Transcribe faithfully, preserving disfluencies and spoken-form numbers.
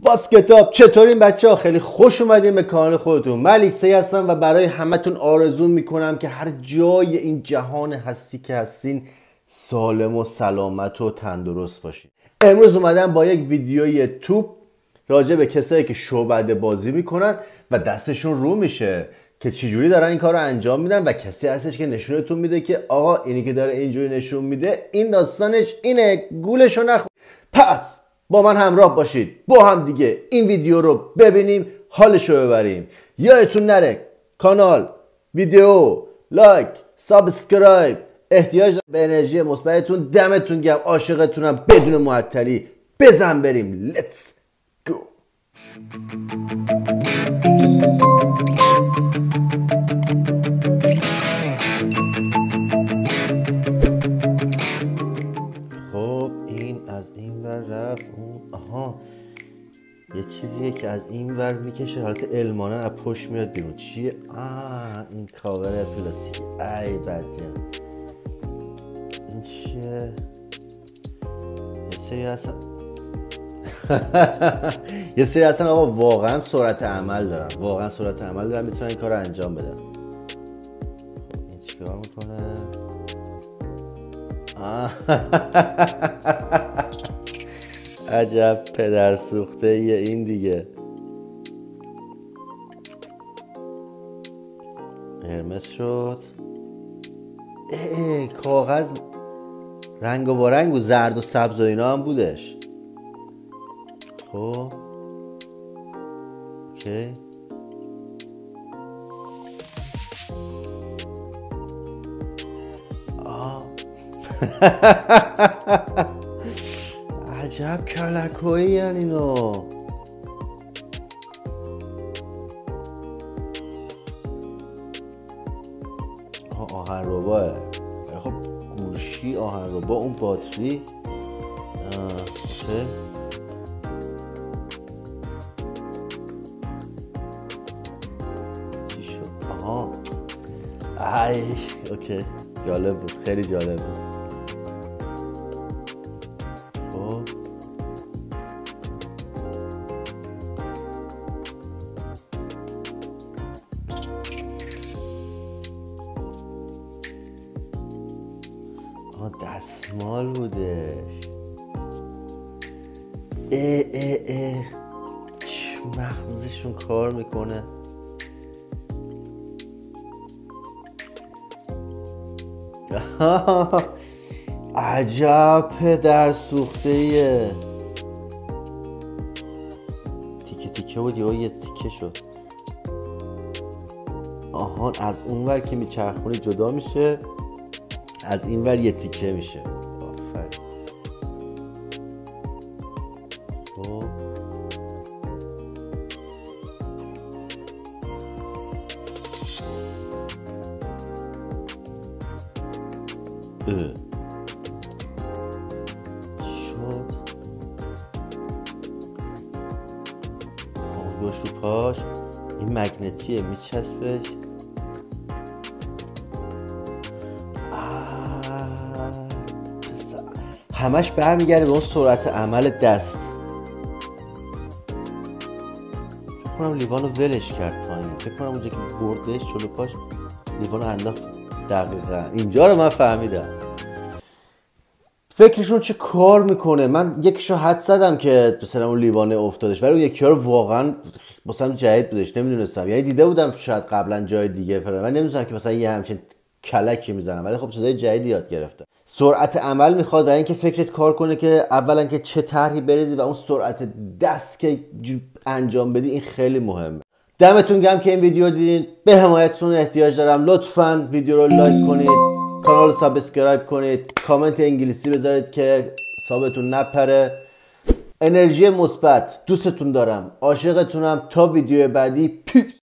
باز کتاب چطورین بچه ها؟ خیلی خوش اومدین به کانال خودتون. من الیکسی هستم و برای همتون آرزو میکنم که هر جای این جهان هستی که هستین سالم و سلامت و تندرست باشین. امروز اومدم با یک ویدیوی توپ راجع به کسایی که شعبده بازی میکنن و دستشون رو میشه که چجوری دارن این کار رو انجام میدن و کسی هستش که نشونتون میده که آقا اینی که داره اینجوری نشون میده این داستانش اینه، گولشو نخور. پس با من همراه باشید، با هم دیگه این ویدیو رو ببینیم، حالشو ببریم. یادتون نره کانال، ویدیو، لایک، سابسکرایب. احتیاج به انرژی مثبتتون. دمتون گرم، عاشقتونم. بدون معطلی بزن بریم. لیتس گو. خب این از این ور رفت اون. آها یه چیزیه که از این ور میکشه، حالت المانن از پشت میاد بیرون. چیه؟ آه این کاور پلاستیکی. ای بچه این چیه؟ یه سری هستن یه سری هستن آقا واقعا سرعت عمل دارن، واقعا سرعت عمل دارن، میتونن این کار رو انجام بدن. این چیکار میکنه؟ عجب پدر سوخته ایه این دیگه. قرمز شد. اه کاغذ رنگ و رنگ بود، زرد و سبز و اینا هم بودش. خب اوکی آه عجب کلکویی یعنی اینو. آه آهن رباه. خب گوشی آهن ربا، اون باتری. اوکی چی شد؟ آها ای اوکی جالب بود، خیلی جالب بود. خب آه دستمال بودش. اه اه اه چه مغزشون کار میکنه. عجب پدر سوخته ایه. تیکه تیکه بود یا یه تیکه شد. آهان از اون ور که میچرخونی جدا میشه، از این ور یه تیکه میشه. آفرین. خب اه شد آنگوش رو پاش. این مگنتیه میچسبش. همش برمیگرده به اون سرعت عمل دست. فکر کنم لیوانو ولش کرد پایین. فکر کنم اونجا که بردش جلو پاش لیوانو انداخت. دقیقا اینجا رو من فهمیدم فکرشون چه کار میکنه. من یکیشو حد زدم که مثلا اون لیوانه افتادش، ولی اون یکی رو واقعا واسم جدید بودش، نمیدونستم. یعنی دیده بودم شاید قبلا جای دیگه فرام، من نمیدونستم که مثلا یه همچین کلکی میزنم، ولی خب چیزای جدیدی یاد گرفتم. سرعت عمل میخواد و اینکه فکرت کار کنه که اولا که چه طرحی بریزی و اون سرعت دست که انجام بدی، این خیلی مهمه. دمتون گرم که این ویدیو دیدین. به حمایتتون احتیاج دارم. لطفاً ویدیو رو لایک کنید، کانال رو سابسکرایب کنید، کامنت انگلیسی بذارید که حسابتون نپره. انرژی مثبت. دوستتون دارم، عاشقتونم. تا ویدیو بعدی. پیس.